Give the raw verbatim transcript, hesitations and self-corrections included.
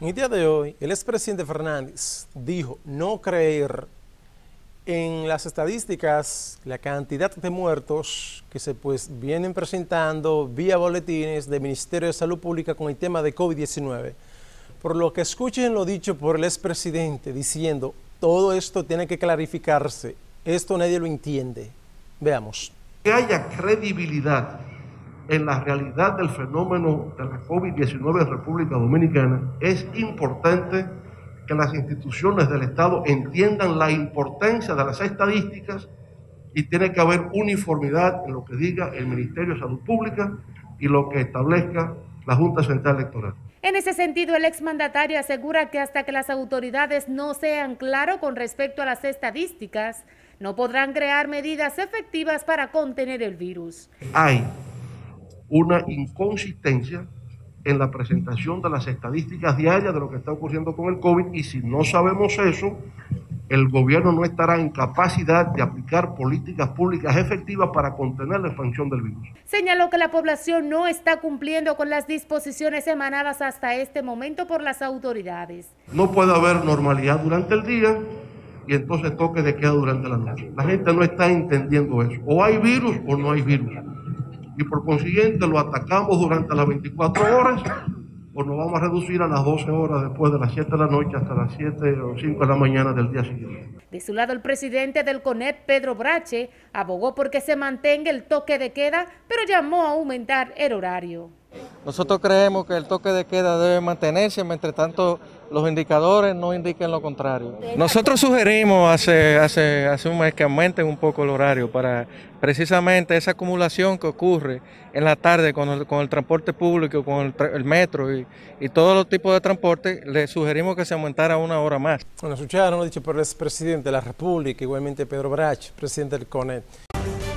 En el día de hoy, el expresidente Fernández dijo no creer en las estadísticas, la cantidad de muertos que se pues vienen presentando vía boletines del Ministerio de Salud Pública con el tema de COVID diecinueve. Por lo que escuchen lo dicho por el expresidente diciendo todo esto tiene que clarificarse, esto nadie lo entiende. Veamos. Que haya credibilidad en la realidad del fenómeno de la COVID diecinueve en República Dominicana, es importante que las instituciones del Estado entiendan la importancia de las estadísticas y tiene que haber uniformidad en lo que diga el Ministerio de Salud Pública y lo que establezca la Junta Central Electoral. En ese sentido, el exmandatario asegura que hasta que las autoridades no sean claras con respecto a las estadísticas, no podrán crear medidas efectivas para contener el virus. Hay una inconsistencia en la presentación de las estadísticas diarias de lo que está ocurriendo con el COVID, y si no sabemos eso, el gobierno no estará en capacidad de aplicar políticas públicas efectivas para contener la expansión del virus. Señaló que la población no está cumpliendo con las disposiciones emanadas hasta este momento por las autoridades. No puede haber normalidad durante el día y entonces toque de queda durante la noche. La gente no está entendiendo eso. O hay virus o no hay virus. Y por consiguiente lo atacamos durante las veinticuatro horas o nos vamos a reducir a las doce horas después de las siete de la noche hasta las siete o cinco de la mañana del día siguiente. De su lado, el presidente del CONEP, Pedro Brache, abogó por que se mantenga el toque de queda, pero llamó a aumentar el horario. Nosotros creemos que el toque de queda debe mantenerse, mientras tanto los indicadores no indiquen lo contrario. Nosotros sugerimos hace, hace, hace un mes que aumenten un poco el horario para precisamente esa acumulación que ocurre en la tarde con el, con el transporte público, con el, el metro y, y todos los tipos de transporte. Le sugerimos que se aumentara una hora más. Bueno, escucharon lo dicho por el expresidente de la República, igualmente Pedro Brache, presidente del CONEP.